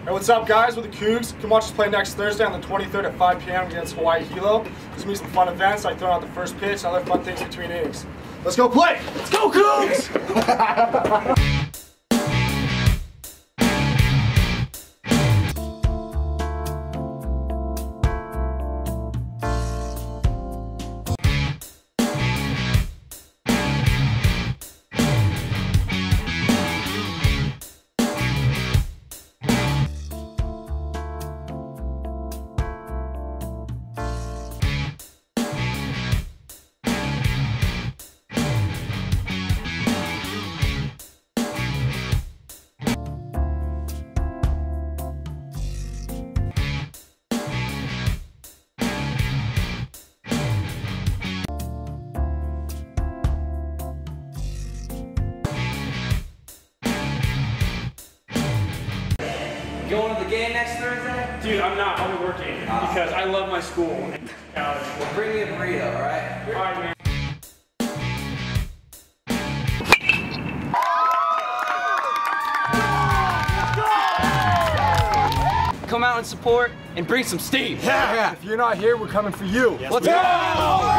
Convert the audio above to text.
Hey, what's up, guys? We're the Cougs. Come watch us play next Thursday on the 23rd at 5 p.m. against Hawai'i Hilo. There's going to be some fun events like throwing out the first pitch and other fun things between innings. Let's go play! Let's go, Cougs! Going to the game next Thursday? Dude, I'm not. I'll be working because I love my school. Well, bring me a burrito, alright? Alright, man. Come out and support and bring some steam. Yeah. If you're not here, we're coming for you. Let's go!